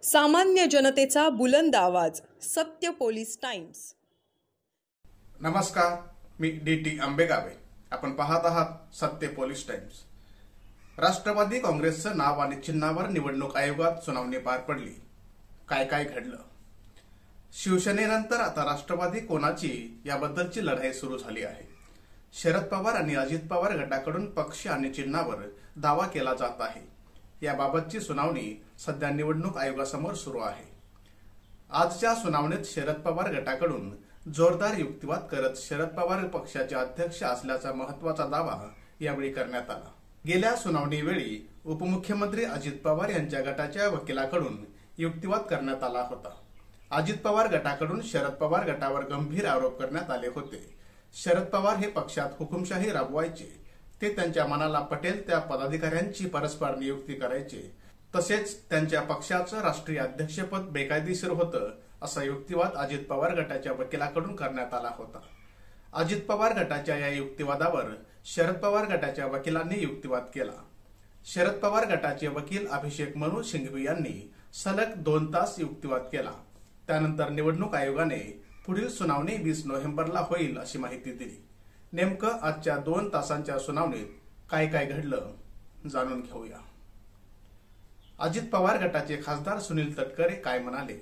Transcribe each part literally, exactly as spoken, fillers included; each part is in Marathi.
सामान्य जनतेचा बुलंद आवाज, सत्य पोलीस टाइम्स। नमस्कार, मी डी टी आंबेगावे। आपण पाहत आहात सत्य पोलीस टाइम्स। राष्ट्रवादी काँग्रेसचं नाव आणि चिन्हावर निवडणूक आयोगात सुनावणी पार पडली। काय काय घडलं? शिवसेनेनंतर आता राष्ट्रवादी कोणाची याबद्दलची लढाई सुरू झाली आहे। शरद पवार आणि अजित पवार गटाकडून पक्ष आणि चिन्हावर दावा केला जात आहे। याबाबतची सुनावणी सध्या निवडणूक आयोगासमोर सुरू आहे। आजच्या सुनावणीत शरद पवार गटाकडून जोरदार युक्तिवाद करत शरद पवार पक्षाचे अध्यक्ष असल्याचा महत्त्वाचा दावा यावेळी करण्यात आला। गेल्या सुनावणीवेळी उपमुख्यमंत्री अजित पवार यांच्या गटाच्या वकिलाकडून युक्तिवाद करण्यात आला होता। अजित पवार गटाकडून शरद पवार गटावर गंभीर आरोप करण्यात आले होते। शरद पवार हे पक्षात हुकुमशाही राबवायचे, ते त्यांच्या मनाला पटेल त्या पदाधिकाऱ्यांची परस्पर नियुक्ती करायचे, तसेच त्यांच्या पक्षाचं राष्ट्रीय अध्यक्षपद बेकायदेशीर होतं, असा युक्तिवाद अजित पवार गटाच्या वकिलाकडून करण्यात आला होता। अजित पवार गटाच्या या युक्तिवादावर शरद पवार गटाच्या वकिलांनी युक्तिवाद केला। शरद पवार गटाचे वकील अभिषेक मनू सिंघवी यांनी सलग दोन तास युक्तिवाद केला। त्यानंतर निवडणूक आयोगाने पुढील सुनावणी वीस नोव्हेंबरला होईल अशी माहिती दिली। नेमकं आजच्या दोन तासांच्या सुनावणीत काय काय घडलं जाणून घेऊया। अजित पवार गटाचे खासदार सुनील तटकरे काय म्हणाले?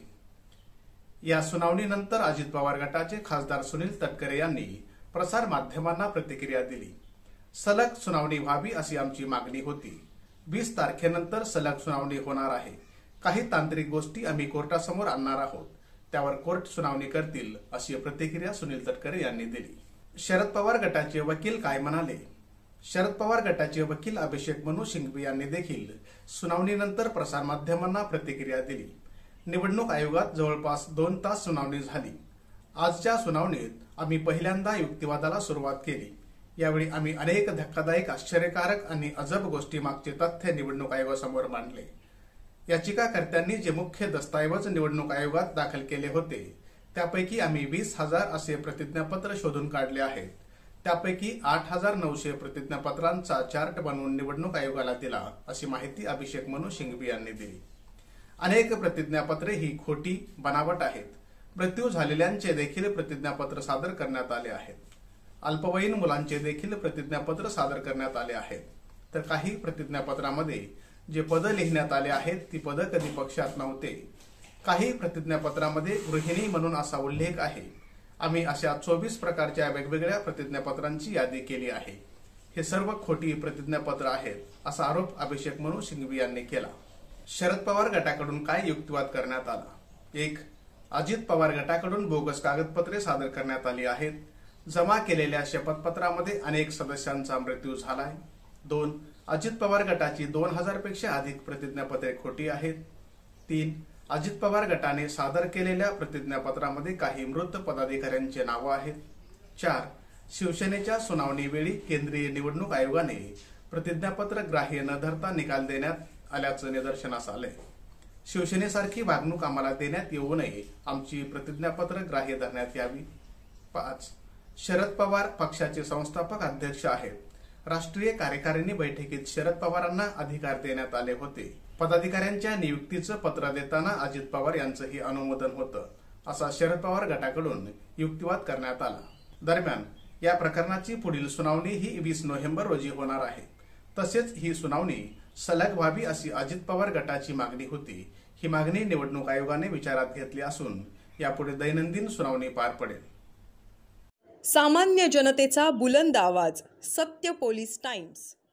या सुनावणीनंतर अजित पवार गटाचे खासदार सुनील तटकरे यांनी प्रसार माध्यमांना प्रतिक्रिया दिली। सलग सुनावणी व्हावी अशी आमची मागणी होती। वीस तारखेनंतर सलग सुनावणी होणार आहे। काही तांत्रिक गोष्टी आम्ही कोर्टासमोर आणणार आहोत, त्यावर कोर्ट सुनावणी करतील, अशी प्रतिक्रिया सुनील तटकरे यांनी दिली। शरद पवार गटाचे वकील काय म्हणाले? शरद पवार गटाचे वकील अभिषेक मनू सिंघवी यांनी देखील सुनावणीनंतर प्रसारमाध्यमांना प्रतिक्रिया दिली। निवडणूक आयोगात जवळपास दोन तास सुनावणी झाली। आजच्या सुनावणीत आम्ही पहिल्यांदा युक्तिवादाला सुरुवात केली। यावेळी आम्ही अनेक धक्कादायक, आश्चर्यकारक आणि अजब गोष्टी मागचे तथ्य निवडणूक आयोगासमोर मांडले। याचिकाकर्त्यांनी जे मुख्य दस्तऐवज निवडणूक आयोगात दाखल केले होते, त्यापैकी आम्ही वीस हजार असे प्रतिज्ञापत्र शोधून काढले आहेत। त्यापैकी आठ हजार नऊशे प्रतिज्ञापत्रांचा चार्ट बनवून निवडणूक आयोगाला दिला, अशी माहिती अभिषेक मनू सिंघवी यांनी दिली। अनेक प्रतिज्ञापत्रे ही खोटी, बनावट आहेत। मृत्यू झालेल्यांचे देखील प्रतिज्ञापत्र सादर करण्यात आले आहेत। अल्पवयीन मुलांचे देखील प्रतिज्ञापत्र सादर करण्यात आले आहेत। तर काही प्रतिज्ञापत्रामध्ये जे पद लिहिण्यात आले आहेत, ती पद कधी पक्षात नव्हते। काही प्रतिज्ञापत्रामध्ये गृहिणी म्हणून असा उल्लेख आहे। आम्ही अशा चोवीस प्रकारच्या वेगवेगळ्या प्रतिज्ञापत्रांची यादी केली आहे। हे सर्व खोटी प्रतिज्ञापत्र आहेत, असा आरोप अभिषेक मनू सिंघवी यांनी केला। शरद पवार गटाकडून काय युक्तिवाद करण्यात आला? एक, अजित पवार गटाकडून बोगस कागदपत्रे सादर करण्यात आली आहेत। जमा केलेल्या शपथपत्रामध्ये अनेक सदस्यांचा मृत्यू झालाय। दोन, अजित पवार गटाची दोन हजार पेक्षा अधिक प्रतिज्ञापत्रे खोटी आहेत। तीन, अजित पवार गटाने सादर केलेल्या प्रतिज्ञापत्रामध्ये काही मृत पदाधिकाऱ्यांचे नावं आहेत। चार, शिवसेनेच्या सुनावणीवेळी केंद्रीय निवडणूक आयोगाने प्रतिज्ञापत्र ग्राह्य न धरता निकाल देण्यात आल्याचं निदर्शनास आलंय। शिवसेनेसारखी वागणूक आम्हाला देण्यात येऊ नये, आमची प्रतिज्ञापत्र ग्राह्य धरण्यात यावी। पाच, शरद पवार पक्षाचे संस्थापक अध्यक्ष आहेत। राष्ट्रीय कार्यकारिणी बैठकीत शरद पवारांना अधिकार देण्यात आले होते। पदाधिकाऱ्यांच्या नियुक्तीचं पत्र देताना अजित पवार यांचंही अनुमोदन होतं, असा शरद पवार गटाकडून युक्तिवाद करण्यात आला। दरम्यान या प्रकरणाची पुढील सुनावणी ही वीस नोव्हेंबर रोजी होणार आहे। तसेच ही सुनावणी सलग व्हावी अशी अजित पवार गटाची मागणी होती। ही मागणी निवडणूक आयोगाने विचारात घेतली असून यापुढे दैनंदिन सुनावणी पार पडेल। सामान्य जनतेचा बुलंद आवाज, सत्य पोलीस टाइम्स।